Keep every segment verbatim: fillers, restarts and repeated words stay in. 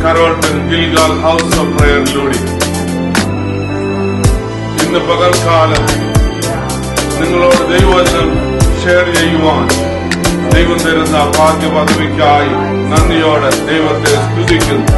കരോട്ടൻ Gilgal house of പ്രയറിലൂടെ ഇന്ന് പകൽക്കാലം നിങ്ങളോട് ദൈവവചനം ഷെയർ ചെയ്യുവാൻ ദൈവം തരുന്ന ഭാഗ്യ പദവിക്കായി നന്ദിയോടെ ദൈവത്തെ സ്തുതിക്കുന്നു.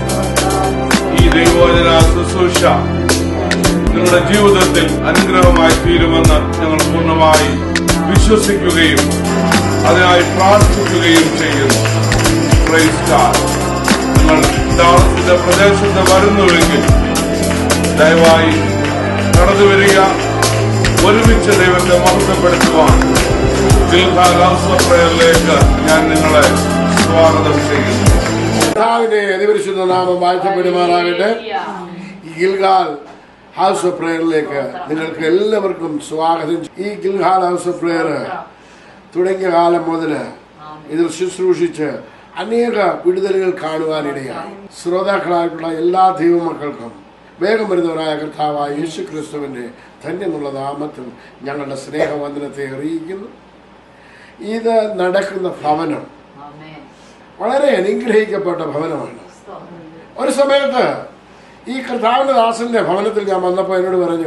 ഈ ദൈവവചന ശുശ്രൂഷ നിങ്ങളുടെ ജീവിതത്തിൽ അനുഗ്രഹമായി തീരുമെന്ന് ഞങ്ങൾ പൂർണ്ണമായി വിശ്വസിക്കുകയും അതിനായി പ്രാർത്ഥിക്കുകയും ചെയ്യുന്നു. Praise God. നിങ്ങൾ ഡാളസിന്റെ പ്രദേശത്ത് വരുന്നുവെങ്കിൽ ദയവായി കടന്നു വരിക. ഒരുമിച്ച് ദൈവത്തെ മഹത്വപ്പെടുത്തുവാൻ ഗിൽഗാൽ ഹൗസ് ഓഫ് പ്രയറിലേക്ക് ഞാൻ നിങ്ങളെ സ്വാഗതം ചെയ്യുന്നു. കർത്താവിന്റെ അതിപരിശുദ്ധ നാമം വാഴ്ത്തപ്പെടുമാറാകട്ടെ. ഗിൽഗാൽ ഹൗസ് ഓഫ് പ്രയറിലേക്ക് നിങ്ങൾക്ക് എല്ലാവർക്കും സ്വാഗതം. ഈ ഗിൽഗാൽ ഹൗസ് ഓഫ് പ്രയർ തുടങ്ങിയ കാലം മുതൽ ഇതിൽ ശുശ്രൂഷിച്ച് അനേക വിടുതലുകൾ കാണുവാനിടയായി. ശ്രോതാക്കളായിട്ടുള്ള എല്ലാ ദൈവമക്കൾക്കും വേഗം വരുന്നവരായ കർത്താവായ യേശു ക്രിസ്തുവിന്റെ ധന്യമുള്ള നാമത്തിൽ ഞങ്ങളുടെ സ്നേഹവന്ദനത്തെ അറിയിക്കുന്നു. ഇത് നടക്കുന്ന ഭവനം വളരെ അനുഗ്രഹിക്കപ്പെട്ട ഭവനമാണ്. ഒരു സമയത്ത് ഈ കർത്താവിന്റെ ദാസന്റെ ഭവനത്തിൽ ഞാൻ വന്നപ്പോൾ എന്നോട് പറഞ്ഞു,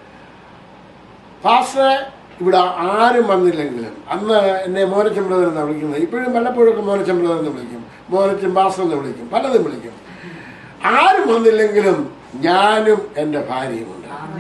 പാസ്റ്ററെ ഇവിടെ ആരും വന്നില്ലെങ്കിലും, അന്ന് എന്നെ മോനച്ചൻ ബ്രദർ എന്നാണ് വിളിക്കുന്നത്, ഇപ്പോഴും വല്ലപ്പോഴൊക്കെ മോനച്ചൻ ബ്രദർ എന്ന് വിളിക്കും, മോനച്ചൻ പാസ്റ്റർ എന്ന് വിളിക്കും, പലതും വിളിക്കും. ആരും വന്നില്ലെങ്കിലും ഞാനും എൻ്റെ ഭാര്യയുമുണ്ട്.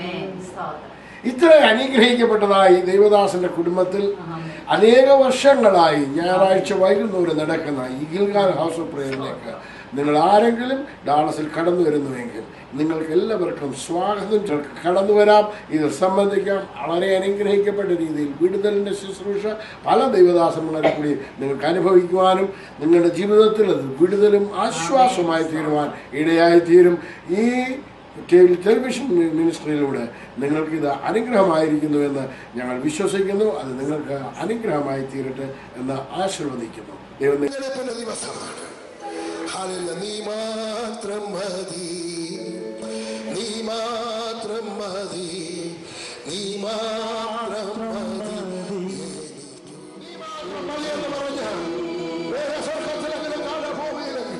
ഇത്ര അനുഗ്രഹിക്കപ്പെട്ടതായി ദൈവദാസന്റെ കുടുംബത്തിൽ അനേക വർഷങ്ങളായി ഞായറാഴ്ച വൈകുന്നേരം നടക്കുന്ന ഈ ഗിൽഗാൽ ഹൗസ് ഓഫ് പ്രയറിലേക്ക് നിങ്ങൾ ആരെങ്കിലും ഡാളസിൽ കടന്നു വരുന്നുവെങ്കിൽ നിങ്ങൾക്ക് എല്ലാവർക്കും സ്വാഗതം. കടന്നു വരാം, ഇതിൽ സംബന്ധിക്കാം. വളരെ അനുഗ്രഹിക്കപ്പെട്ട രീതിയിൽ വിടുതലിന്റെ ശുശ്രൂഷ പല ദൈവദാസന്മാരെ കൂടി നിങ്ങൾക്ക് അനുഭവിക്കുവാനും നിങ്ങളുടെ ജീവിതത്തിൽ അത് വിടുതലും ആശ്വാസമായി തീരുവാൻ ഇടയായി തീരും. ഈ ടെലിവിഷൻ മിനിസ്ട്രിയിലൂടെ നിങ്ങൾക്കിത് അനുഗ്രഹമായിരിക്കുന്നുവെന്ന് ഞങ്ങൾ വിശ്വസിക്കുന്നു. അത് നിങ്ങൾക്ക് അനുഗ്രഹമായി തീരട്ടെ എന്ന് ആശീർവദിക്കുന്നു. ദൈവം ദിവസമാണ്. നീ മാത്രം മതി, നീ മാത്രം മതി, നീ മാത്രം മതി, നീ മാത്രം മതി എന്ന് പറഞ്ഞ വേറെ സ്വർഗത്തിലെങ്കിലും കാണാൻ പോവുകയില്ലെങ്കിൽ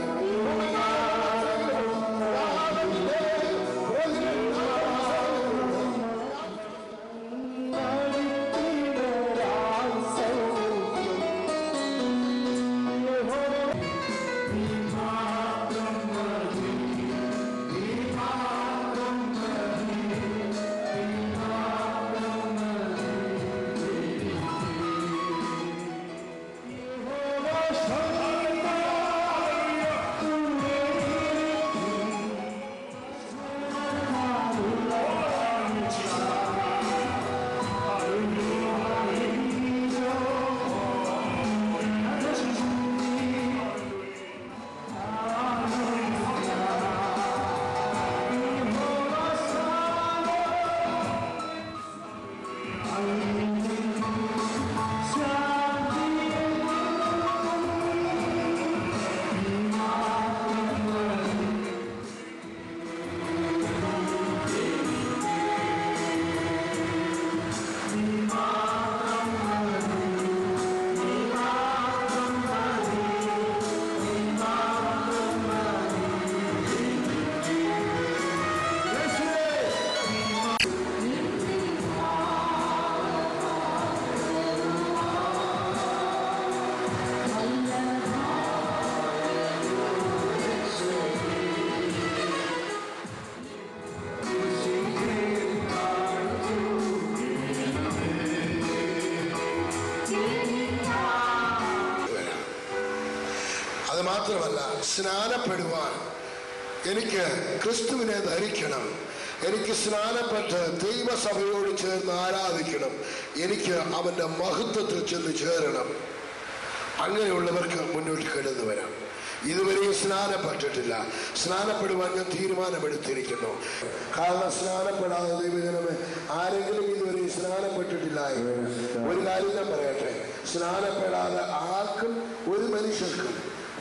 മാത്രമല്ല, സ്നാനപ്പെടുവാൻ എനിക്ക് ക്രിസ്തുവിനെ ധരിക്കണം, എനിക്ക് സ്നാനപ്പെട്ട് ദൈവസഭയോട് ചേർന്ന് ആരാധിക്കണം, എനിക്ക് അവന്റെ മഹത്വത്തിൽ ചെന്ന് ചേരണം. അങ്ങനെയുള്ളവർക്ക് മുന്നോട്ട് കടന്നു വരാം. ഇതുവരെയും സ്നാനപ്പെട്ടിട്ടില്ല, സ്നാനപ്പെടുവാൻ ഞാൻ തീരുമാനമെടുത്തിരിക്കുന്നു. കാരണം സ്നാനപ്പെടാതെ ദൈവജനമേ ആരെങ്കിലും ഇതുവരെ സ്നാനപ്പെട്ടിട്ടില്ല. ഒരു കാര്യം ഞാൻ പറയട്ടെ, സ്നാനപ്പെടാതെ ആർക്കും ഒരു മനുഷ്യർക്കും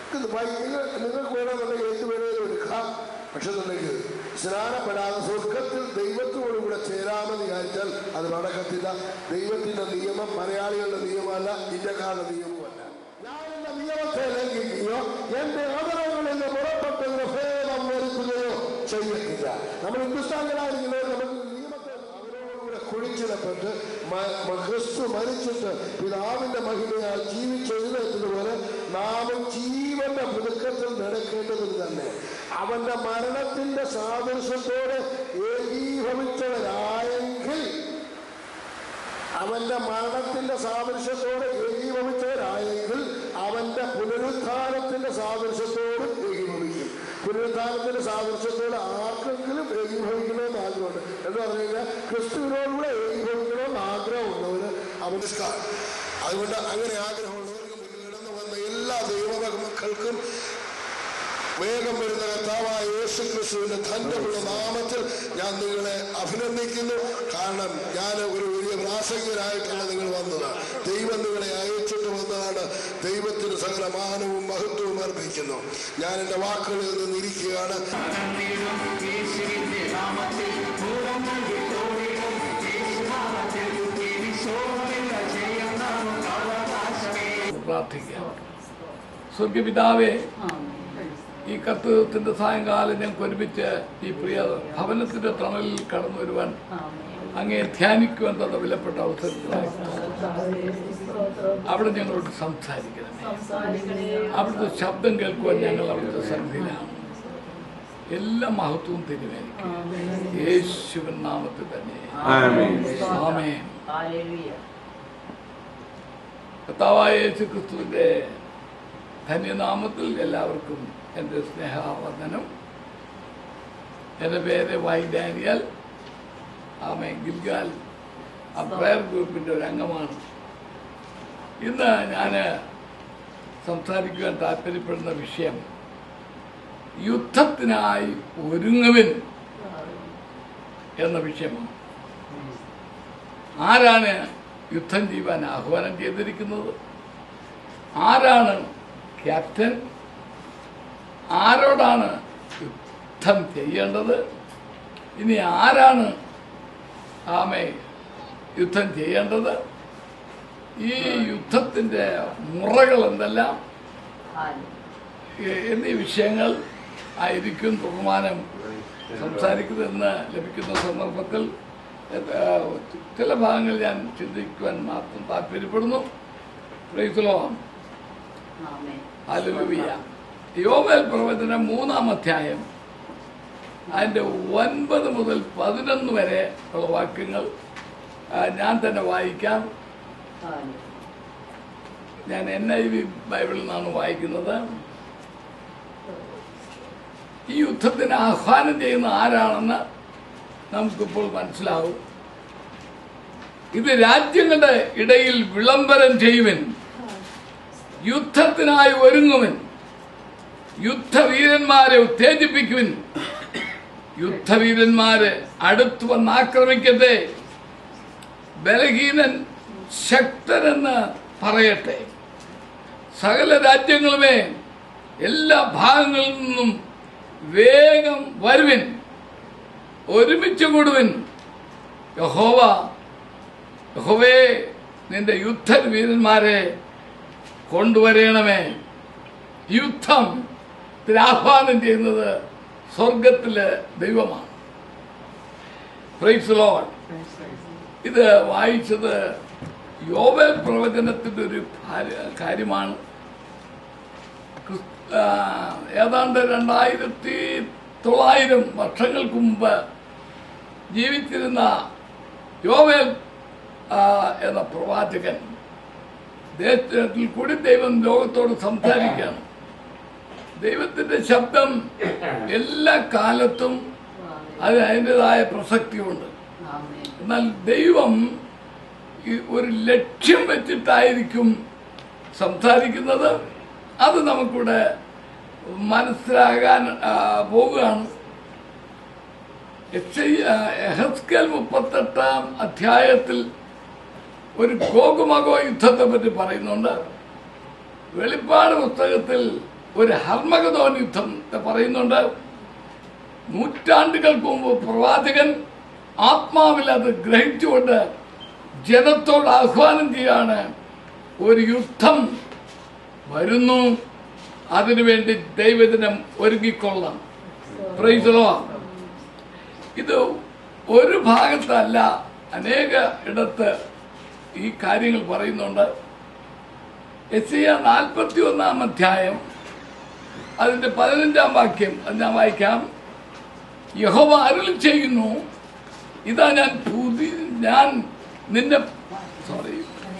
നിങ്ങൾക്ക് വേണമെന്നുണ്ടെങ്കിൽ എന്ത് വേണമെങ്കിലും എടുക്കാം. പക്ഷെ എന്നുണ്ടെങ്കിൽ സ്നാനപ്പെടാതെ സ്വർഗത്തിൽ ദൈവത്തോടുകൂടെ ചേരാമെന്ന് വിചാരിച്ചാൽ അത് നടക്കത്തില്ല. ദൈവത്തിന്റെ നിയമം മലയാളികളുടെ നിയമമല്ല, ഇന്ത്യക്കാരുടെ നിയമമല്ല. ഞാൻ എന്റെ നിയമത്തെ ലംഘിക്കുകയോ എന്റെ ആദരവുകളിൽ നിന്ന് പുറപ്പെട്ടതിന് ചെയ്യത്തില്ല. നമ്മൾ ഹിന്ദുസ്ഥാനികളായിരിക്കുന്നത് നമുക്ക് നിയമത്തെ അവരോടുകൂടെ കുഴിച്ചിടപ്പെട്ട് ക്രിസ്തു മരിച്ചിട്ട് പിതാവിന്റെ മഹിമയാൽ ജീവിച്ചെഴുന്നേറ്റതുപോലെ നാമും ജീവന്റെ പുതുക്കത്തിൽ നടക്കേണ്ടതിന് തന്നെ അവന്റെ മരണത്തിന്റെ സാദൃശ്യത്തോടെ ഏകീഭവിച്ചവരായെങ്കിൽ അവന്റെ മരണത്തിന്റെ സാദൃശ്യത്തോടെ ഏകീഭവിച്ചവരായെങ്കിൽ അവന്റെ പുനരുത്ഥാനത്തിന്റെ സാദൃശ്യത്തോടും ഏകീഭവിക്കും. പുനരുത്ഥാനത്തിന്റെ സാദൃശ്യത്തോട് ആർക്കെങ്കിലും ഏകീഭവിക്കണമെന്ന് ആഗ്രഹമുണ്ട് എന്ന് പറഞ്ഞു കഴിഞ്ഞാൽ ക്രിസ്തുവിനോടുകൂടെ ഏകീഭവിക്കണമെന്ന് ആഗ്രഹമുള്ളവര് അവന്. അതുകൊണ്ട് അങ്ങനെ ആഗ്രഹമുള്ളവർക്ക് മുന്നിടന്ന് വന്ന എല്ലാ ദൈവമക്കൾക്കും വേഗം വരുന്ന കർത്താവായ യേശു ക്രിസ്തുവിന്റെ ധന്യമുള്ള നാമത്തിൽ ഞാൻ നിങ്ങളെ അഭിനന്ദിക്കുന്നു. കാരണം ഞാൻ ഒരു വലിയ പ്രാസംഗികനായിട്ടാണ് നിങ്ങൾ വന്നത്. ദൈവം നിങ്ങളെ അയച്ചിട്ട് വന്നതാണ്. ദൈവത്തിന് സകല മാനവും മഹത്വവും അർപ്പിക്കുന്നു. ഞാൻ എൻ്റെ വാക്കുകളിൽ നിന്നിരിക്കുകയാണ്. പ്രാർത്ഥിക്കാം. സ്വർഗപിതാവേ, ഈ കർത്തവ്യത്തിന്റെ സായങ്കാലം ഞങ്ങൾക്ക് ഒരുമിച്ച് ഈ പ്രിയ ഭവനത്തിന്റെ തണലിൽ കടന്നു വരുവാൻ അങ്ങേ ധ്യാനിക്കുവാൻ തന്ന വിലപ്പെട്ട അവസരത്തിലായി അവിടെ ഞങ്ങളോട് സംസാരിക്കണമേ. അവിടുത്തെ ശബ്ദം കേൾക്കുവാൻ ഞങ്ങൾ അവിടുത്തെ സന്നിധിയിലാണ്. എല്ലാ മഹത്വവും തിരുവേനിക്കും യേശുവിൻ നാമത്തിൽ തന്നെ. ആമേൻ. കർത്താവായ യേശു ക്രിസ്തുവിന്റെ ധന്യനാമത്തിൽ എല്ലാവർക്കും എൻ്റെ സ്നേഹവന്ദനം. എൻ്റെ പേര് വൈ ഡാനിയൽ. ആമേ ഗിൽഗാൽ ആ പ്രയർ ഗ്രൂപ്പിൻ്റെ ഒരു അംഗമാണ്. ഇന്ന് ഞാൻ സംസാരിക്കുവാൻ താല്പര്യപ്പെടുന്ന വിഷയം യുദ്ധത്തിനായി ഒരുങ്ങുവിൻ എന്ന വിഷയമാണ്. ആരാണ് യുദ്ധം ചെയ്യുവാൻ ആഹ്വാനം ചെയ്തിരിക്കുന്നത്? ആരാണ് ക്യാപ്റ്റൻ? ആരോടാണ് യുദ്ധം ചെയ്യേണ്ടത്? ഇനി ആരാണ് ആമേ യുദ്ധം ചെയ്യേണ്ടത്? ഈ യുദ്ധത്തിൻ്റെ മുറകൾ എന്തെല്ലാം എന്നീ വിഷയങ്ങൾ ആയിരിക്കും ബഹുമാനം സംസാരിക്കുന്നതെന്ന് ലഭിക്കുന്ന സന്ദർഭത്തിൽ ചില ഭാഗങ്ങൾ ഞാൻ ചിന്തിക്കുവാൻ മാത്രം താല്പര്യപ്പെടുന്നു. Praise the Lord. ഹല്ലേലൂയ. യോവേൽ പ്രവചനം മൂന്നാം അധ്യായം അതിൻ്റെ ഒൻപത് മുതൽ പതിനൊന്ന് വരെ ഉള്ള വാക്യങ്ങൾ ഞാൻ തന്നെ വായിക്കാം. ഞാൻ എൻ ഐ വി ബൈബിളിൽ നിന്നാണ് വായിക്കുന്നത്. ഈ യുദ്ധത്തിന് ആഹ്വാനം ചെയ്യുന്ന ആരാണെന്ന് നമുക്കിപ്പോൾ മനസ്സിലാവും. ഇത് രാജ്യങ്ങളുടെ ഇടയിൽ വിളംബരം ചെയ്യുവൻ, യുദ്ധത്തിനായി ഒരുങ്ങുവൻ, യുദ്ധവീരന്മാരെ ഉത്തേജിപ്പിക്കുവിൻ, യുദ്ധവീരന്മാരെ അടുത്തു വന്ന് ആക്രമിക്കട്ടെ, ബലഹീനൻ ശക്തനെന്ന് പറയട്ടെ. സകല രാജ്യങ്ങളുമേ എല്ലാ ഭാഗങ്ങളിൽ നിന്നും വേഗം വരുവിൻ, ഒരുമിച്ച് കൂടുവിൻ. യഹോവ യഹോവേ നിന്റെ യുദ്ധവീരന്മാരെ കൊണ്ടുവരണമേ. യുദ്ധം ആഹ്വാനം ചെയ്യുന്നത് സ്വർഗത്തിലെ ദൈവമാണ്. Praise the Lord. ഇത് വായിച്ചത് യോവേൽ പ്രവചനത്തിന്റെ ഒരു കാര്യമാണ്. ഏതാണ്ട് രണ്ടായിരത്തി തൊള്ളായിരം വർഷങ്ങൾക്ക് മുമ്പ് ജീവിച്ചിരുന്ന യോവേൽ എന്ന പ്രവാചകൻ ദേശത്തിൽ കൂടി ദൈവം ലോകത്തോട് സംസാരിക്കുകയാണ്. ദൈവത്തിന്റെ ശബ്ദം എല്ലാ കാലത്തും അത് അതിൻ്റെതായ പ്രസക്തിയുണ്ട്. എന്നാൽ ദൈവം ഒരു ലക്ഷ്യം വെച്ചിട്ടായിരിക്കും സംസാരിക്കുന്നത്. അത് നമുക്കിവിടെ മനസ്സിലാകാൻ പോവുകയാണ്. എഹെസ്കേൽ മുപ്പത്തെട്ടാം അധ്യായത്തിൽ ഒരു ഗോഗുമഗോ യുദ്ധത്തെ പറ്റി പറയുന്നുണ്ട്. വെളിപ്പാട് പുസ്തകത്തിൽ ഒരു ഹർമഗദോൻ യുദ്ധം പറയുന്നുണ്ട്. നൂറ്റാണ്ടുകൾക്ക് മുമ്പ് പ്രവാചകൻ ആത്മാവിൽ അത് ഗ്രഹിച്ചുകൊണ്ട് ജനത്തോട് ആഹ്വാനം ചെയ്യാണ്, ഒരു യുദ്ധം വരുന്നു, അതിനുവേണ്ടി ദൈവദിനം ഒരുങ്ങിക്കൊള്ളാം. Praise the Lord. ഇത് ഒരു ഭാഗത്തല്ല, അനേക ഇടത്ത് ഈ കാര്യങ്ങൾ പറയുന്നുണ്ട്. യെശയ്യാ നാൽപ്പത്തി ഒന്നാം അധ്യായം അതിന്റെ പതിനഞ്ചാം വാക്യം അത് ഞാൻ വായിക്കാം. യഹോവ അരുളി ചെയ്യുന്നു, ഇതാ ഞാൻ പുതി ഞാൻ നിന്നെ സോറി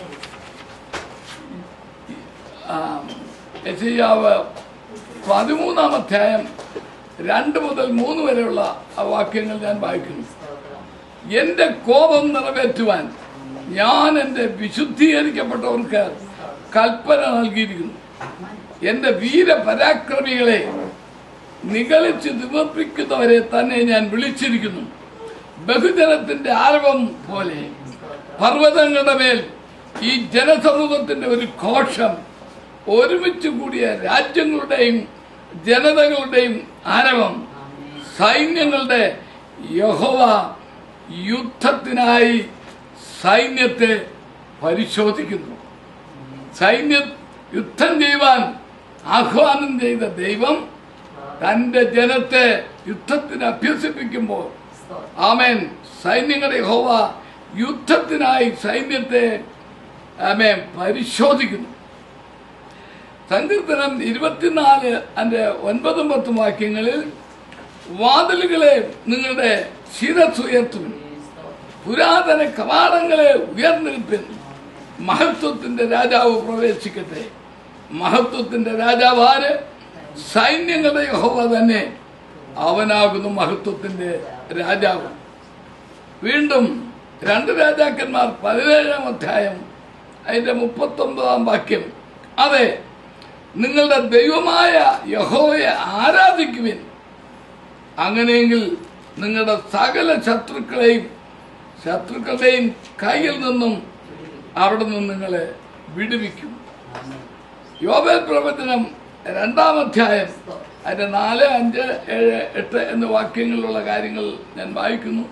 യെശയ്യാവ് പതിമൂന്നാം അധ്യായം രണ്ട് മുതൽ മൂന്ന് വരെയുള്ള ആ വാക്യങ്ങൾ ഞാൻ വായിക്കുന്നു. എന്റെ കോപം നിറവേറ്റുവാൻ ഞാൻ എന്റെ വിശുദ്ധീകരിക്കപ്പെട്ടവർക്ക് കൽപ്പന നൽകിയിരിക്കുന്നു. എന്റെ വീരപരാക്രമികളെ നിഗളിച്ച് നിവർപ്പിക്കുന്നവരെ തന്നെ ഞാൻ വിളിച്ചിരിക്കുന്നു. ബഹുജനത്തിന്റെ ആരവം പോലെ പർവ്വതങ്ങളുടെ മേൽ ഈ ജനസമൂഹത്തിന്റെ ഒരു ഘോഷം, ഒരുമിച്ച് കൂടിയ രാജ്യങ്ങളുടെയും ജനതകളുടെയും ആരവം, സൈന്യങ്ങളുടെ യഹോവ യുദ്ധത്തിനായി സൈന്യത്തെ പരിശോധിക്കുന്നു. സൈന്യ യുദ്ധം ചെയ്യുവാൻ ആഹ്വാനം ചെയ്ത ദൈവം തന്റെ ജനത്തെ യുദ്ധത്തിന് അഭ്യസിപ്പിക്കുമ്പോൾ ആമേൻ സൈന്യങ്ങളുടെ യഹോവ യുദ്ധത്തിനായി സൈന്യത്തെ ആമേൻ പരിശോധിക്കുന്നു. സങ്കീർത്തനം ഇരുപത്തിനാല് അതിന്റെ ഒൻപതും പത്തും വാക്യങ്ങളിൽ വാതിലുകളെ നിങ്ങളുടെ ശിരസുയർത്തും, പുരാതന കവാടങ്ങളെ ഉയർന്നിരിപ്പിൻ, മഹത്വത്തിന്റെ രാജാവ് പ്രവേശിക്കട്ടെ. മഹത്വത്തിന്റെ രാജാവ് ആര്? സൈന്യങ്ങളുടെ യഹോവ തന്നെ, അവനാകുന്നു മഹത്വത്തിന്റെ രാജാവ്. വീണ്ടും രണ്ട് രാജാക്കന്മാർ പതിനേഴാം അധ്യായം അതിന്റെ മുപ്പത്തി ഒമ്പതാം വാക്യം, അതെ നിങ്ങളുടെ ദൈവമായ യഹോവയെ ആരാധിക്കുവിൻ, അങ്ങനെയെങ്കിൽ നിങ്ങളുടെ സകല ശത്രുക്കളെയും ശത്രുക്കളുടെയും കയ്യിൽ നിന്നും അവിടെ നിന്ന് നിങ്ങളെ വിടുവിക്കും. യോബേൽ പ്രവചനം രണ്ടാം അധ്യായം അതിന്റെ നാല് അഞ്ച് ഏഴ് എട്ട് എന്ന വാക്യങ്ങളിലുള്ള കാര്യങ്ങൾ ഞാൻ വായിക്കുന്നു.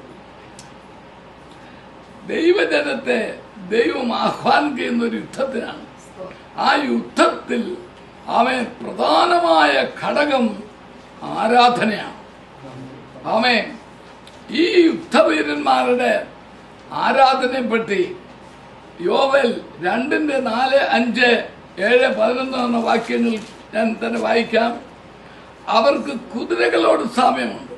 ദൈവജനത്തെ ദൈവം ആഹ്വാനം ചെയ്യുന്ന ഒരു യുദ്ധത്തിനാണ്. ആ യുദ്ധത്തിൽ അവൻ പ്രധാനമായ ഘടകം ആരാധനയാണ്. ആമേൻ. ഈ യുദ്ധവീരന്മാരുടെ ആരാധനയെപ്പറ്റി യോവേൽ രണ്ടിന്റെ നാല് അഞ്ച് ഏഴ് പതിനൊന്ന് എന്ന വാക്യങ്ങൾ ഞാൻ തന്നെ വായിക്കാം. അവർക്ക് കുതിരകളോട് സാമ്യമുണ്ട്.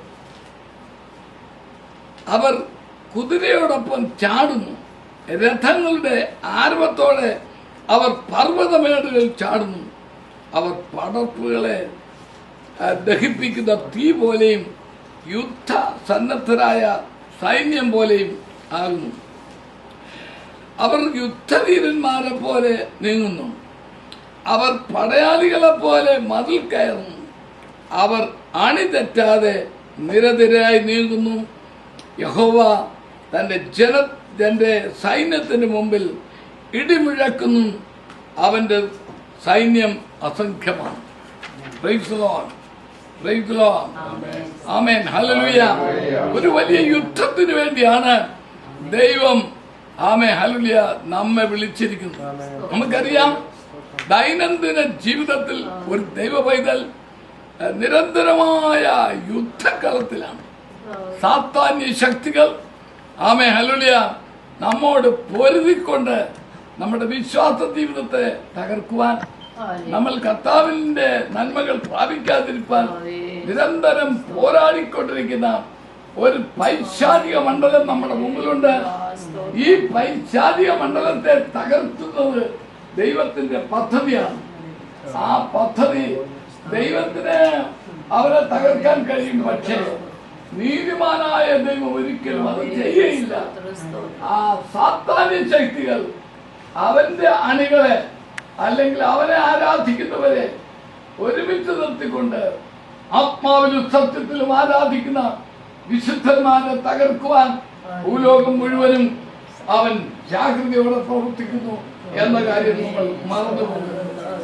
അവർ കുതിരയോടൊപ്പം ചാടുന്നു. രഥങ്ങളുടെ ആരവത്തോടെ അവർ പർവ്വതമേടുകളിൽ ചാടുന്നു. അവർ പടർപ്പുകളെ ദഹിപ്പിക്കുന്ന തീ പോലെയും യുദ്ധ സന്നദ്ധരായ സൈന്യം പോലെയും ആകുന്നു. അവർ യുദ്ധവീരന്മാരെ പോലെ നീങ്ങുന്നു. അവർ പടയാളികളെ പോലെ മതിൽ കയറുന്നു. അവർ അണിതെറ്റാതെ നിരനിരയായി നീങ്ങുന്നു. യഹോവ തന്റെ ജന തന്റെ സൈന്യത്തിന് മുമ്പിൽ ഇടിമുഴക്കുന്നു. അവന്റെ സൈന്യം അസംഖ്യമാണ്. Praise the Lord, praise the Lord, ആമേൻ, ഹല്ലേലൂയ. ഒരു വലിയ യുദ്ധത്തിന് വേണ്ടിയാണ് ദൈവം ആമേൻ ഹല്ലേലൂയ നമ്മെ വിളിച്ചിരിക്കുന്നത്. നമുക്കറിയാം, ദൈനംദിന ജീവിതത്തിൽ ഒരു ദൈവ പൈതൽ നിരന്തരമായ യുദ്ധക്കളത്തിലാണ്. സാത്താന്യ ശക്തികൾ ആമേൻ ഹല്ലേലൂയ നമ്മോട് പൊരുതിക്കൊണ്ട് നമ്മുടെ വിശ്വാസ ജീവിതത്തെ തകർക്കുവാൻ, നമ്മൾ കർത്താവിന്റെ നന്മകൾ പ്രാപിക്കാതിരിക്കാൻ നിരന്തരം പോരാടിക്കൊണ്ടിരിക്കുന്ന ഒരു പൈശാചിക മണ്ഡലം നമ്മുടെ മുമ്പിലുണ്ട്. ഈ പൈശാചിക മണ്ഡലത്തെ തകർക്കുന്നത് ദൈവത്തിന്റെ പദ്ധതിയാണ്. ആ പദ്ധതി ദൈവത്തിന് അവരെ തകർക്കാൻ കഴിയും. പക്ഷേ നീതിമാനായ ദൈവം ഒരിക്കലും അത് ചെയ്യയില്ല. ആ സാത്താന്യ ശക്തികൾ അവന്റെ അണികളെ അല്ലെങ്കിൽ അവനെ ആരാധിക്കുന്നവരെ ഒരുമിച്ച് നിർത്തിക്കൊണ്ട് ആത്മാവിലും സത്യത്തിലും ആരാധിക്കുന്ന വിശുദ്ധന്മാരെ തകർക്കുവാൻ ഭൂലോകം മുഴുവനും അവൻ ജാഗ്രതയോടെ പ്രവർത്തിക്കുന്നു എന്ന കാര്യം നമ്മൾ മറന്നുപോകുന്നു.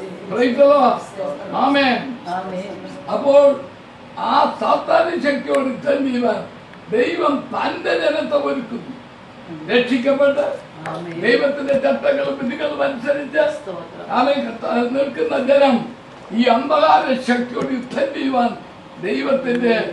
ആമേൻ. അപ്പോൾ ആ സാത്താന്യ ശക്തിയോട് യുദ്ധം ചെയ്യുവാൻ ദൈവം തന്റെ ജനത്തെ ഒരുക്കുന്നു. രക്ഷിക്കപ്പെട്ട് ദൈവത്തിന്റെ ചട്ടങ്ങളും വിധികളും അനുസരിച്ച് ആമേൻ നിൽക്കുന്ന ജനം ഈ അന്ധകാര ശക്തിയോട് യുദ്ധം ചെയ്യുവാൻ ദൈവത്തിന്റെ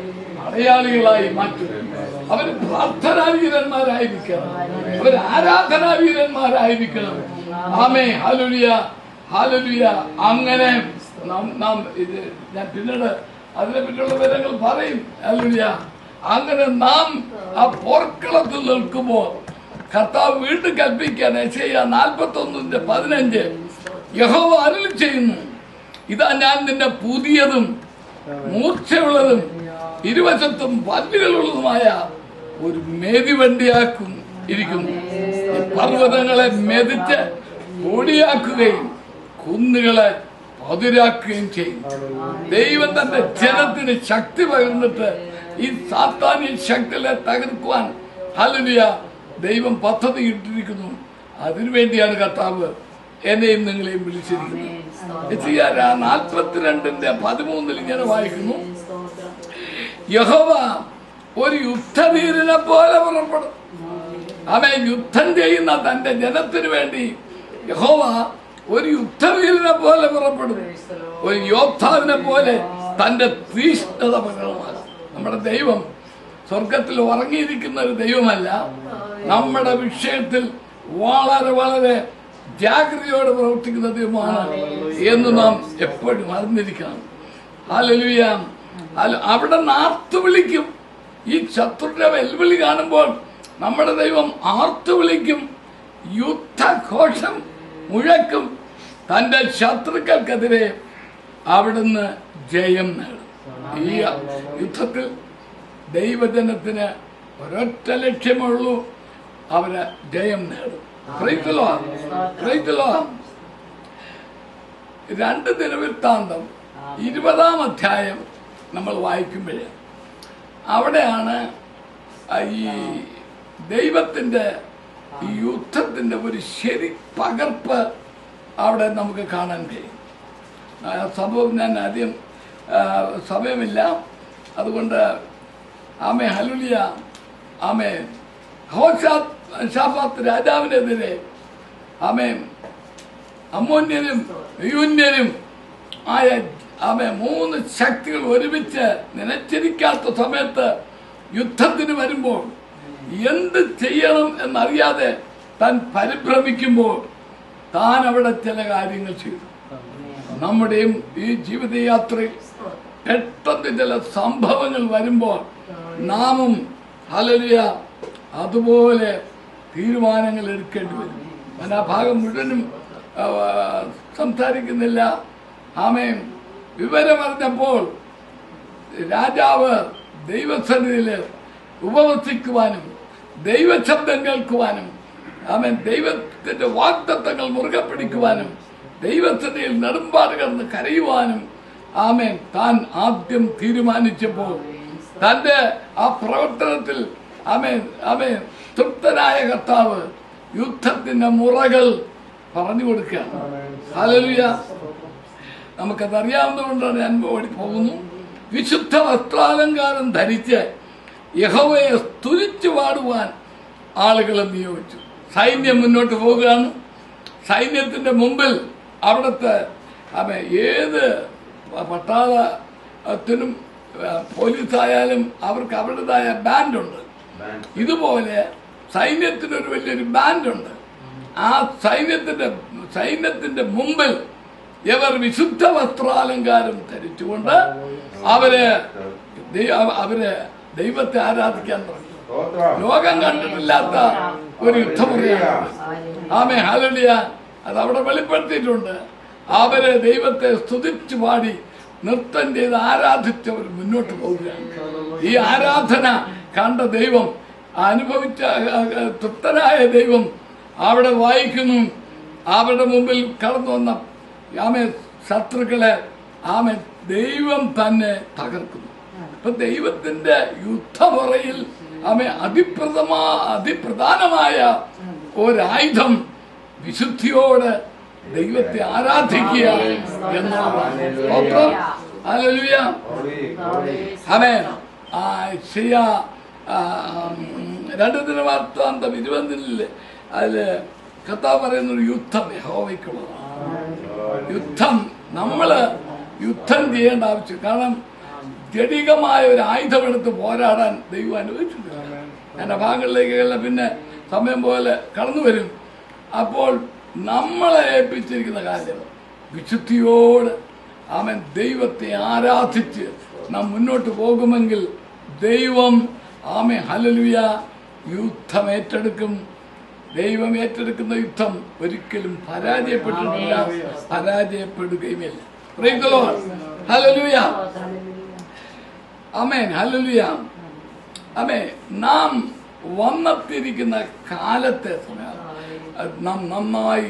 പടയാളികളായി മാറ്റും. അവർ പ്രാർത്ഥനാവീരന്മാരായിരിക്കണം, അവർ ആരാധനാവീരന്മാരായിരിക്കണം. ആമേ, ഹല്ലേലൂയ, ഹല്ലേലൂയ. അങ്ങനെ നാം നാം ഇത് ഞാൻ പിന്നീട് അതിനെ പറ്റിയുള്ള വിവരങ്ങൾ പറയും. ഹല്ലേലൂയ. അങ്ങനെ നാം ആ പോർക്കളത്തിൽ നിൽക്കുമ്പോൾ കർത്താവ് വീണ്ടും കൽപ്പിക്കാൻ യെശയ്യാ നാൽപ്പത്തി ഒന്നിന്റെ പതിനഞ്ച് യഹോവ അരുളി ചെയ്യുന്നു, ഇതാ ഞാൻ നിന്നെ പുതിയതും മൂർച്ചയുള്ളതും ഇരുവശത്തും പല്ലുകളുള്ളതുമായ ഒരു മേതിവണ്ടിയാക്കും ഇരിക്കുന്നു. പർവ്വതങ്ങളെ മെതിച്ച് പൊടിയാക്കുകയും കുന്നുകളെ പതിരാക്കുകയും ചെയ്യും. ദൈവം തന്റെ ജനത്തിന് ശക്തി പകർന്നിട്ട് ഈ സാത്താന്യ ശക്തികളെ തകർക്കുവാൻ ഹല്ലേലൂയ ദൈവം പദ്ധതി ഇട്ടിരിക്കുന്നു. അതിനുവേണ്ടിയാണ് കർത്താവ് എന്നെയും നിങ്ങളെയും വിളിച്ചിരിക്കുന്നത്. നാൽപ്പത്തിരണ്ടിന്റെ പതിമൂന്നിൽ ഇങ്ങനെ വായിക്കുന്നു, യഹോവ ഒരു യുദ്ധവീരനെ പോലെ പുറപ്പെടും. അവൻ യുദ്ധം ചെയ്യുന്ന തന്റെ ജനത്തിനു വേണ്ടി യഹോവ ഒരു യുദ്ധവീരനെ പോലെ പുറപ്പെടും, ഒരു യോദ്ധാവിനെ പോലെ തന്റെ തീഷ്ണത പ്രകടമാകും. നമ്മുടെ ദൈവം സ്വർഗത്തിൽ ഉറങ്ങിയിരിക്കുന്ന ഒരു ദൈവമല്ല, നമ്മുടെ വിഷയത്തിൽ വളരെ വളരെ ജാഗ്രതയോടെ പ്രവർത്തിക്കുന്ന ദൈവമാണ് എന്ന് നാം എപ്പോഴും അറിഞ്ഞിരിക്കണം. ഹല്ലേലൂയ. അവിടെ ആർത്തു വിളിക്കും. ഈ ശത്രുവിന്റെ വെല്ലുവിളി കാണുമ്പോൾ നമ്മുടെ ദൈവം ആർത്തു വിളിക്കും, യുദ്ധഘോഷം മുഴക്കും. തന്റെ ശത്രുക്കൾക്കെതിരെ അവിടുന്ന് ജയം നേടും. ഈ യുദ്ധത്തിൽ ദൈവജനത്തിന് ഒരൊറ്റ ലക്ഷ്യമുള്ളൂ, അവര് ജയം നേടും. Praise the Lord, praise the Lord. രണ്ട് ദിനവൃത്താന്തം ഇരുപതാം അധ്യായം നമ്മൾ വായിക്കുമ്പോഴേ അവിടെയാണ് ഈ ദൈവത്തിന്റെ ഈ യുദ്ധത്തിന്റെ ഒരു ശരി പകർപ്പ് അവിടെ നമുക്ക് കാണാൻ കഴിയും. സംഭവം ഞാൻ ആദ്യം സമയമില്ല, അതുകൊണ്ട് ആമേ ഹല്ലേലൂയ. ആമേ യഹോശാഫാത്ത് രാജാവിനെതിരെ ആമേ അമ്മോന്യരും യൂന്യരും ആയ ആമേ മൂന്ന് ശക്തികൾ ഒരുമിച്ച് നനച്ചിരിക്കാത്ത സമയത്ത് യുദ്ധത്തിന് വരുമ്പോൾ എന്ത് ചെയ്യണം എന്നറിയാതെ താൻ പരിഭ്രമിക്കുമ്പോൾ താൻ അവിടെ ചില കാര്യങ്ങൾ ചെയ്തു. നമ്മുടെയും ഈ ജീവിതയാത്രയിൽ പെട്ടെന്ന് ചില സംഭവങ്ങൾ വരുമ്പോൾ നാമും ഹല്ലേലൂയ അതുപോലെ തീരുമാനങ്ങൾ എടുക്കേണ്ടി വരും. ഞാൻ ആ ഭാഗം മുഴുവനും സംസാരിക്കുന്നില്ല. ആമേൻ. വിവരമറിഞ്ഞപ്പോൾ രാജാവ് ദൈവസന്നിധിയിൽ ഉപവസിക്കുവാനും ദൈവശബ്ദം കേൾക്കുവാനും ആമേൻ ദൈവത്തിന്റെ വാഗ്ദത്തങ്ങൾ മുറുകെ പിടിക്കുവാനും ദൈവസന്നിധിയിൽ നെടുമ്പാട് കിടന്ന് കരയുവാനും ആമേൻ താൻ ആദ്യം തീരുമാനിച്ചപ്പോൾ തന്റെ ആ പ്രവർത്തനത്തിൽ ആമേൻ ആമേൻ തൃപ്തനായ കർത്താവ് യുദ്ധത്തിന്റെ മുറകൾ പറഞ്ഞു കൊടുക്കുകയാണ്. ഹല്ലേലൂയ. നമുക്കത് അറിയാവുന്നതുകൊണ്ടാണ് ഞാൻ ഓടി പോകുന്നു. വിശുദ്ധ വസ്ത്രാലങ്കാരം ധരിച്ച് യഹോവയെ സ്തുതിച്ചു പാടുവാൻ ആളുകളെ നിയോഗിച്ചു. സൈന്യം മുന്നോട്ട് പോവുകയാണ്. സൈന്യത്തിന്റെ മുമ്പിൽ അവിടുത്തെ ആമേ ഏത് പട്ടാളത്തിനും പോലീസായാലും അവർക്ക് അവരുടേതായ ബാൻഡുണ്ട്. ഇതുപോലെ സൈന്യത്തിനൊരു വലിയൊരു ബാൻഡുണ്ട്. ആ സൈന്യത്തിന്റെ സൈന്യത്തിന്റെ മുമ്പിൽ ഇവർ വിശുദ്ധ വസ്ത്രാലങ്കാരം ധരിച്ചുകൊണ്ട് അവര് അവര് ദൈവത്തെ ആരാധിക്കാൻ തുടങ്ങി. ലോകം കണ്ടിട്ടില്ലാത്ത ഒരു യുദ്ധമുറിയാണ്. ആമേ ഹല്ലേലൂയ. അത് അവിടെ വെളിപ്പെടുത്തിയിട്ടുണ്ട്. അവര് ദൈവത്തെ സ്തുതിച്ചു പാടി നൃത്തം ചെയ്ത് ആരാധിച്ചവർ മുന്നോട്ട് പോവുകയാണ്. ഈ ആരാധന കണ്ട ദൈവം, അനുഭവിച്ച തൃപ്തനായ ദൈവം അവിടെ വായിക്കുന്നു. അവരുടെ മുമ്പിൽ കടന്നു വന്ന ആമേ ശത്രുക്കളെ ആമേ ദൈവം തന്നെ തകർക്കുന്നു. അപ്പൊ ദൈവത്തിന്റെ യുദ്ധമുറയിൽ ആമേ അതിപ്രഥമാ അതിപ്രധാനമായ ഒരായുധം വിശുദ്ധിയോട് ദൈവത്തെ ആരാധിക്കുക എന്നതാണ്. ഹല്ലേലൂയ. ആമേൻ. ആ ശരിയാ രണ്ട് ദിനവൃത്താന്തം ഇരുപതില് അതില് കർത്താവ് പറയുന്ന ഒരു യുദ്ധം യഹോവയ്ക്കുള്ളതാണ്. യുദ്ധം നമ്മള് യുദ്ധം ചെയ്യേണ്ട ആവശ്യം. കാരണം ജടികമായ ഒരു ആയുധമെടുത്ത് പോരാടാൻ ദൈവം അനുവദിച്ചിട്ടില്ല. ഞാൻ ആ ഭാഗങ്ങളിലേക്കെല്ലാം പിന്നെ സമയം പോലെ കടന്നു വരും. അപ്പോൾ നമ്മളെ ഏൽപ്പിച്ചിരിക്കുന്ന കാര്യം വിശുദ്ധിയോട് ആമേൻ ദൈവത്തെ ആരാധിച്ച് നാം മുന്നോട്ട് പോകുമെങ്കിൽ ദൈവം ആമേൻ ഹല്ലേലൂയ യുദ്ധം ഏറ്റെടുക്കും. ദൈവം ഏറ്റെടുക്കുന്ന യുദ്ധം ഒരിക്കലും പരാജയപ്പെട്ടിട്ടില്ല, പരാജയപ്പെടുകയുമില്ല. Praise the Lord. ഹല്ലേലൂയ. ആമേൻ ഹല്ലേലൂയ. ആമേൻ. നാം വന്നെത്തിയിരിക്കുന്ന കാലത്തെ നാം നന്നായി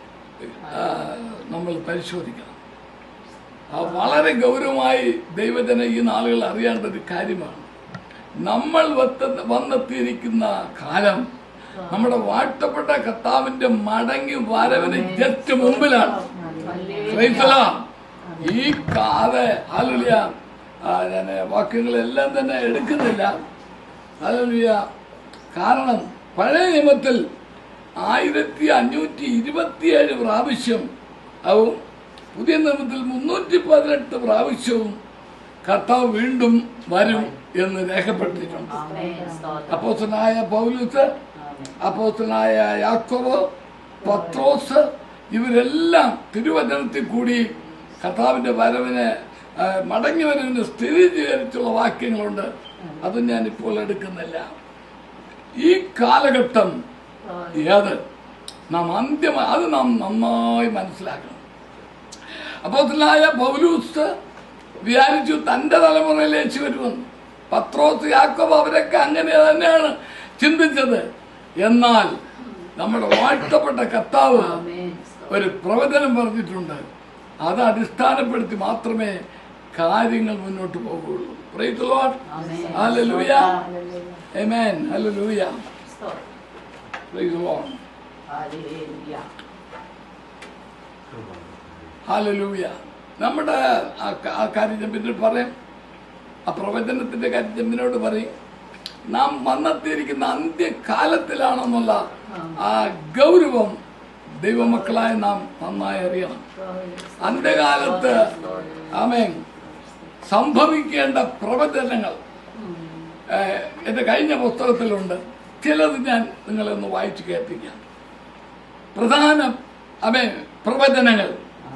നമ്മൾ പരിശോധിക്കണം. വളരെ ഗൗരവമായി ദൈവജന ഈ നാളുകൾ അറിയേണ്ട ഒരു കാര്യമാണ്. നമ്മൾ വന്നെത്തിയിരിക്കുന്ന കാലം നമ്മുടെ വാഴ്ത്തപ്പെട്ട കർത്താവിന്റെ മടങ്ങി വരവിന് ജസ്റ്റ് മുമ്പിലാണ്. ഈ കാല ഹല്ലേലൂയ ഞാൻ വാക്യങ്ങളെല്ലാം തന്നെ എടുക്കുന്നില്ല. ഹല്ലേലൂയ. കാരണം പഴയ നിയമത്തിൽ ആയിരത്തി അഞ്ഞൂറ്റി ഇരുപത്തിയേഴ് പ്രാവശ്യം ആവും, പുതിയ നിയമത്തിൽ മുന്നൂറ്റി പതിനെട്ട് പ്രാവശ്യവും കർത്താവ് വീണ്ടും വരും എന്ന് രേഖപ്പെടുത്തിയിട്ടുണ്ട്. അപ്പോസ്തലനായ പൗലോസ്, അപ്പോസ്തലനായ യാക്കോബ്, പത്രോസ് ഇവരെല്ലാം തിരുവചനത്തിൽ കൂടി കർത്താവിന്റെ വരവിനെ മടങ്ങി വരവിനെ സ്ഥിരീകരിച്ചുള്ള വാക്യങ്ങളുണ്ട്. അത് ഞാൻ ഇപ്പോൾ എടുക്കുന്നില്ല. ഈ കാലഘട്ടം ഏത് നാം അന്ത്യമായി അത് നാം നന്നായി മനസ്സിലാക്കണം. അപ്പോസ്തലനായ പൗലോസ് വിചാരിച്ചു തന്റെ തലമുറയിലേക്ക് വരുമെന്ന്. പത്രോസ്, യാക്കോബ് അവരൊക്കെ അങ്ങനെ തന്നെയാണ് ചിന്തിച്ചത്. എന്നാൽ നമ്മുടെ വാഴ്ത്തപ്പെട്ട കർത്താവ് ഒരു പ്രവചനം പറഞ്ഞിട്ടുണ്ട്. അത് അടിസ്ഥാനപ്പെടുത്തി മാത്രമേ കാര്യങ്ങൾ മുന്നോട്ട് പോകുള്ളൂ. Praise the Lord. ഹല്ലേലൂയ. ആമേൻ. ഹല്ലേലൂയ. Praise the Lord. ഹല്ലേലൂയ. നമ്മുടെ ആ കാര്യം ഞാൻ പിന്നെ പറയും. ആ പ്രവചനത്തിന്റെ കാര്യം ചെമ്പിനോട് പറയും. നാം വന്നെത്തിയിരിക്കുന്ന അന്ത്യകാലത്തിലാണെന്നുള്ള ആ ഗൗരവം ദൈവമക്കളായ നാം നന്നായി അറിയണം. അന്ത്യകാലത്ത് ആമേൻ സംഭവിക്കേണ്ട പ്രവചനങ്ങൾ എന്റെ കഴിഞ്ഞ പുസ്തകത്തിലുണ്ട്. ചിലത് ഞാൻ നിങ്ങളെ ഒന്ന് വായിച്ചു കേൾപ്പിക്കാം. പ്രധാന ആമേൻ പ്രവചനങ്ങൾ.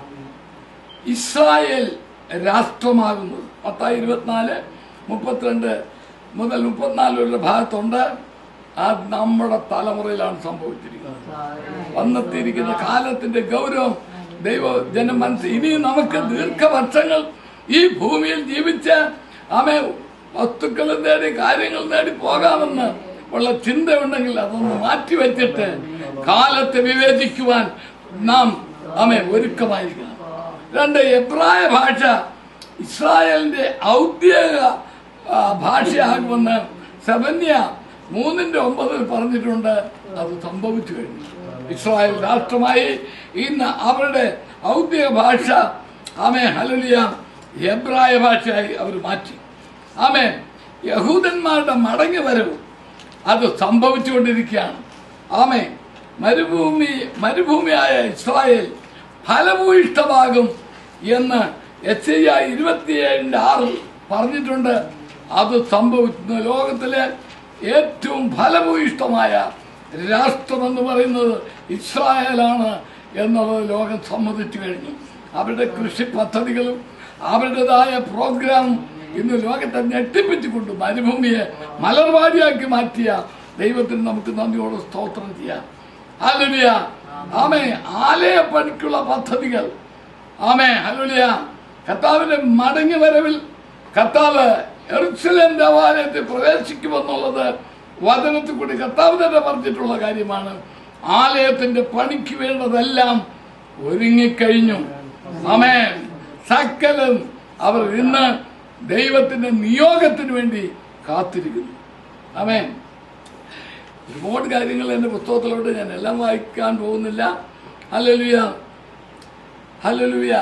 ഇസ്രായേൽ രാഷ്ട്രമാകുന്നത് മത്തായി ഇരുപത്തിനാല് മുപ്പത്തിരണ്ട് മുതൽ മുപ്പത്തിനാലുള്ള ഭാഗത്തുണ്ട്. അത് നമ്മുടെ തലമുറയിലാണ് സംഭവിച്ചിരിക്കുന്നത്. വന്നെത്തിയിരിക്കുന്ന കാലത്തിന്റെ ഗൗരവം ദൈവ ജനം മനസ്സിൽ. ഇനി നമുക്ക് ദീർഘവർഷങ്ങൾ ഈ ഭൂമിയിൽ ജീവിച്ച് ആമേ വസ്തുക്കൾ നേടി കാര്യങ്ങൾ നേടി പോകാമെന്ന് ഉള്ള ചിന്തയുണ്ടെങ്കിൽ അതൊന്ന് മാറ്റിവെച്ചിട്ട് കാലത്തെ വിവേചിക്കുവാൻ നാം ആമേ ഒരുക്കമായിരിക്കണം. രണ്ട്, എബ്രായ ഭാഷ ഇസ്രായേലിന്റെ ഔദ്യോഗിക ഭാഷയാകുമെന്ന് സെബന്യ മൂന്നിന്റെ ഒമ്പതിൽ പറഞ്ഞിട്ടുണ്ട്. അത് സംഭവിച്ചു കഴിഞ്ഞു. ഇസ്രായേൽ രാഷ്ട്രമായി ഇന്ന് അവരുടെ ഔദ്യോഗിക ഭാഷ ആമേ ഹല്ലേലൂയ എബ്രായ ഭാഷയായി അവർ മാറ്റി. ആമേ യഹൂദന്മാരുടെ മടങ്ങി വരവ് അത് സംഭവിച്ചുകൊണ്ടിരിക്കുകയാണ്. ആമേ മരുഭൂമി മരുഭൂമിയായ ഇസ്രായേൽ ഫലഭൂയിഷ്ഠമാകും എന്ന് എച്ച് ഐ ഇരുപത്തിയേഴിന്റെ ആറിൽ പറഞ്ഞിട്ടുണ്ട്. അത് സംഭവിക്കുന്ന ലോകത്തിലെ ഏറ്റവും ഫലഭൂയിഷ്ഠമായ രാഷ്ട്രമെന്ന് പറയുന്നത് ഇസ്രായേലാണ് എന്നുള്ളത് ലോകം സമ്മതിച്ചു കഴിഞ്ഞു. അവരുടെ കൃഷി പദ്ധതികളും അവരുടേതായ പ്രോഗ്രാമും ഇന്ന് ലോകത്തെ ഞെട്ടിപ്പിച്ചുകൊണ്ട് മരുഭൂമിയെ മലർവാടിയാക്കി മാറ്റിയ ദൈവത്തിന് നമുക്ക് നന്ദിയോട് സ്തോത്രം ചെയ്യാം. ഹല്ലേലൂയ. ആമേ ആലയ പണിക്കുള്ള പദ്ധതികൾ ആമേ ഹല്ലേലൂയ. കർത്താവിന്റെ മടങ്ങി വരവിൽ കർത്താവ് യെരൂശലേം ദേവാലയത്തിൽ പ്രവേശിക്കുമെന്നുള്ളത് വചനത്തിൽ കൂടി കർത്താവ് തന്നെ പറഞ്ഞിട്ടുള്ള കാര്യമാണ്. ആലയത്തിന്റെ പണിക്ക് വേണ്ടതെല്ലാം ഒരുങ്ങിക്കഴിഞ്ഞു. ആമേൻ. സകലം അവർ ഇന്ന് ദൈവത്തിന്റെ നിയോഗത്തിന് വേണ്ടി കാത്തിരിക്കുന്നു. ആമേൻ. ഒരുപാട് കാര്യങ്ങൾ എന്റെ പുസ്തകത്തിലോട്ട് ഞാൻ എല്ലാം വായിക്കാൻ പോകുന്നില്ല. ഹല്ലേലൂയ. ഹല്ലേലൂയ.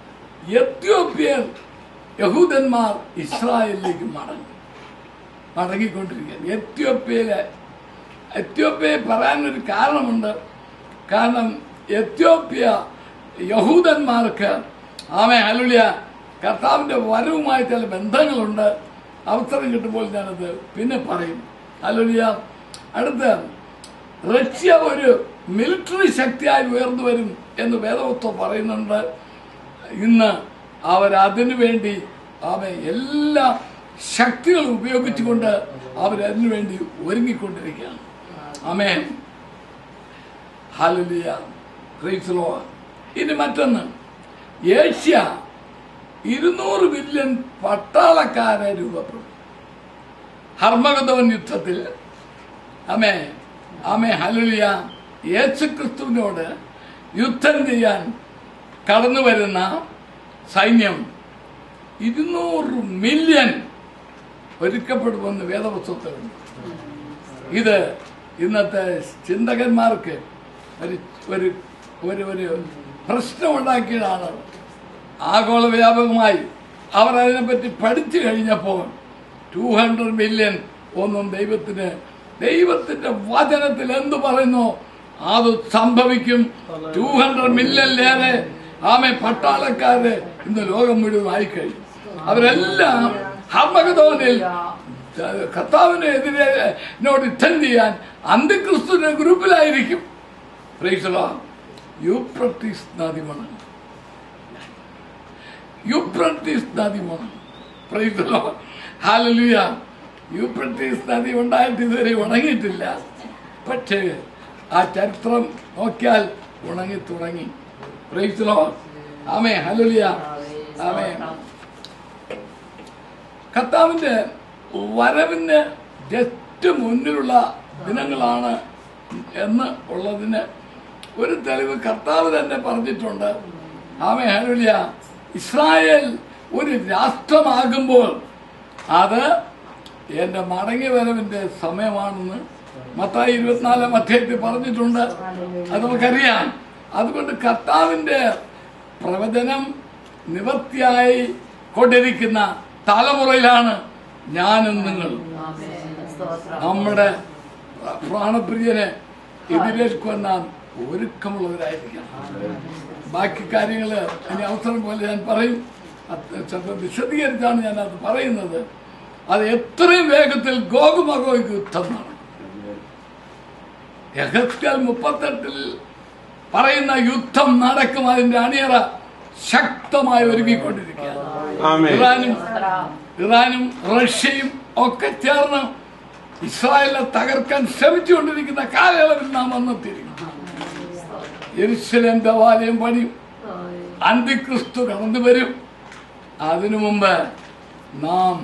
എത്യോപ്യർ യഹൂദന്മാർ ഇസ്രായേലിലേക്ക് മടങ്ങി മടങ്ങിക്കൊണ്ടിരിക്കുകയാണ്. എത്യോപ്യയിലെ എത്യോപ്യയെ പറയാനൊരു കാരണമുണ്ട്. കാരണം എത്യോപ്യ യഹൂദന്മാർക്ക് ആമേ ഹല്ലേലൂയ കർത്താവിന്റെ വരവുമായി ചില ബന്ധങ്ങളുണ്ട്. അവസരം കിട്ടുമ്പോൾ ഞാനത് പിന്നെ പറയും. ഹല്ലേലൂയ. അടുത്ത റഷ്യ ഒരു മിലിറ്ററി ശക്തിയായി ഉയർന്നു വരും എന്ന് വേദപുസ്തകം പറയുന്നുണ്ട്. ഇന്ന് അവരതിനു വേണ്ടി അവ എല്ലാ ശക്തികളും ഉപയോഗിച്ചുകൊണ്ട് അവരതിനു വേണ്ടി ഒരുങ്ങിക്കൊണ്ടിരിക്കുകയാണ്. ആമേൻ. ഹല്ലേലൂയ. Praise the Lord. ഇനി മറ്റൊന്ന്, ഏഷ്യ ഇരുന്നൂറ് മില്യൺ പട്ടാളക്കാരെ രൂപപ്പെടും ഹർമഗദോൻ യുദ്ധത്തിൽ. ആമേ ആമേ ഹല്ലേലൂയ. യേശുക്രിസ്തുവിനോട് യുദ്ധം ചെയ്യാൻ കടന്നു വരുന്ന സൈന്യം ഇരുന്നൂറ് മില്യൺ ഒരുക്കപ്പെടുമെന്ന് വേദപുസ്തകത്തിലുണ്ട്. ഇത് ഇന്നത്തെ ചിന്തകന്മാർക്ക് ഒരു ഒരു ഒരു ഒരു പ്രശ്നമുണ്ടാക്കിയതാണ്. ആഗോള വ്യാപകമായി അവർ അതിനെപ്പറ്റി പഠിച്ചു കഴിഞ്ഞപ്പോൾ ടു ഹൺഡ്രഡ് മില്യൺ ഒന്നും ദൈവത്തിന് ദൈവത്തിന്റെ വചനത്തിൽ എന്തു പറയുന്നു അത് സംഭവിക്കും. ടു ഹൺഡ്രഡ് മില്യണിലേറെ ആമേ പട്ടാളക്കാര് ഇന്ന് ലോകം മുഴുവൻ ആയിക്കഴിഞ്ഞു. അവരെല്ലാം ഹർമഗദോനിൽ കർത്താവിനെതിരെ യുദ്ധം ചെയ്യാൻ അന്തിക്രിസ്തുവിന്റെ ഗ്രൂപ്പിലായിരിക്കും. Praise the Lord. യൂഫ്രട്ടീസ് നദി മുണങ്ങും. യൂഫ്രട്ടീസ് നദി മുണങ്ങും. Praise the Lord. ഹല്ലേലൂയ. യൂഫ്രട്ടീസ് നദി ഉണ്ടായിട്ട് ഇതുവരെ ഉണങ്ങിയിട്ടില്ല. പക്ഷേ ആ ചരിത്രം നോക്കിയാൽ ഉണങ്ങി തുടങ്ങി. Praise the Lord. ആമേൻ. ഹല്ലേലൂയ. ആമേൻ. കർത്താവിന്റെ വരവിന് ജസ്റ്റ് മുന്നിലുള്ള ദിനങ്ങളാണ് എന്ന് ഉള്ളതിന് ഒരു തെളിവ് കർത്താവ് തന്നെ പറഞ്ഞിട്ടുണ്ട്. ആമേൻ. ഹല്ലേലൂയ. ഇസ്രായേൽ ഒരു രാഷ്ട്രമാകുമ്പോൾ അത് എന്റെ മടങ്ങി വരവിന്റെ സമയമാണെന്ന് മത്തായി ഇരുപത്തിനാലാം അധ്യായത്തിൽ പറഞ്ഞിട്ടുണ്ട്. അത് നമുക്കറിയാം. അതുകൊണ്ട് കർത്താവിന്റെ പ്രവചനം നിവൃത്തിയായി കൊണ്ടിരിക്കുന്ന തലമുറയിലാണ് ഞാനും നിങ്ങൾ. നമ്മുടെ പ്രാണപ്രിയനെ എതിരേൽക്കുവാൻ നാം ഒരുക്കമുള്ളവരായിരിക്കണം. ബാക്കി കാര്യങ്ങള് ഇനി അവസരം പോലെ ഞാൻ പറയും. ചിലപ്പോൾ വിശദീകരിച്ചാണ് ഞാൻ അത് പറയുന്നത്. അത് എത്രയും വേഗത്തിൽ ഗോഗുമഗോഗ് യുദ്ധം നടക്കും. യഹസ്കേൽ മുപ്പത്തെട്ടിൽ പറയുന്ന യുദ്ധം നടക്കും. അതിന്റെ അണിയറ ശക്തമായി ഒരുങ്ങിക്കൊണ്ടിരിക്കുകയാണ്. ഇറാനും ഇറാനും റഷ്യയും ഒക്കെ ചേർന്ന് ഇസ്രായേലിനെ തകർക്കാൻ ശ്രമിച്ചുകൊണ്ടിരിക്കുന്ന കാലയളവിൽ നാം വന്നെത്തിയിരിക്കുന്നു. യെരൂശലേം ദേവാലയം പണിയും. അന്തിക്രിസ്തു കടന്നു വരും. അതിനു മുമ്പ് നാം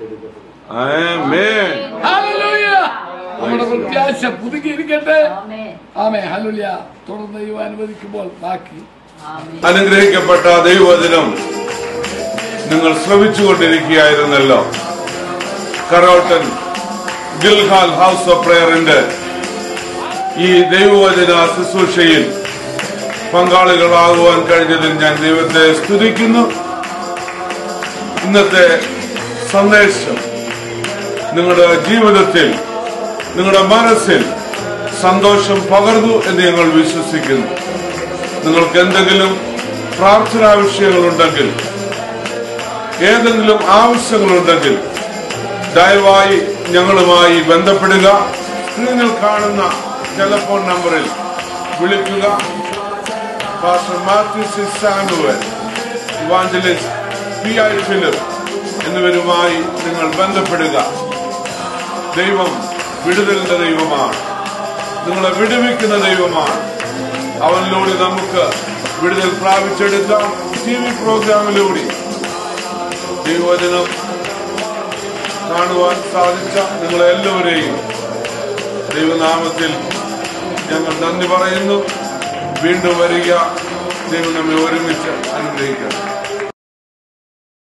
നമ്മുടെ പ്രത്യാശ പുതുക്കിയിരിക്കട്ടെ. ആമേൻ. ഹല്ലേലൂയ. തുടർന്ന് ദൈവം അനുവദിക്കുമ്പോൾ ബാക്കി. അനുഗ്രഹിക്കപ്പെട്ട ദൈവവചനം നിങ്ങൾ ശ്രമിച്ചുകൊണ്ടിരിക്കുകയായിരുന്നല്ലോ. കരോട്ടൻ ഗിൽഹാൽ ഹൗസ് ഓഫ് പ്രയറിന്റെ ഈ ദൈവവചന ശുശ്രൂഷയിൽ പങ്കാളികളാകുവാൻ കഴിഞ്ഞതിൽ ഞാൻ ദൈവത്തെ സ്തുതിക്കുന്നു. ഇന്നത്തെ സന്ദേശം നിങ്ങളുടെ ജീവിതത്തിൽ, നിങ്ങളുടെ മനസ്സിൽ സന്തോഷം പകർന്നു എന്ന് ഞങ്ങൾ വിശ്വസിക്കുന്നു. നിങ്ങൾക്ക് എന്തെങ്കിലും പ്രാർത്ഥനാ വിഷയങ്ങളുണ്ടെങ്കിൽ, ഏതെങ്കിലും ആവശ്യങ്ങളുണ്ടെങ്കിൽ ദയവായി ഞങ്ങളുമായി ബന്ധപ്പെടുക. സ്ക്രീനിൽ കാണുന്ന ടെലിഫോൺ നമ്പറിൽ വിളിക്കുക. Pastor Mathew C Samuel, evangelist P I Philip എന്നിവരുമായി നിങ്ങൾ ബന്ധപ്പെടുക. ദൈവം വിടുതലിന്റെ ദൈവമാണ്. നിങ്ങളെ വിടുവിക്കുന്ന ദൈവമാണ്. അവനിലൂടെ നമുക്ക് വിടുതൽ പ്രാപിച്ചെടുക്കാം. ടി വി പ്രോഗ്രാമിലൂടെ ദൈവവചനം കാണുവാൻ സാധിച്ച നിങ്ങളെല്ലാവരെയും ദൈവനാമത്തിൽ ഞങ്ങൾ നന്ദി പറയുന്നു. വീണ്ടും വരിക. ദൈവം നമ്മെ ഒരുമിച്ച് അനുഗ്രഹിക്കാം.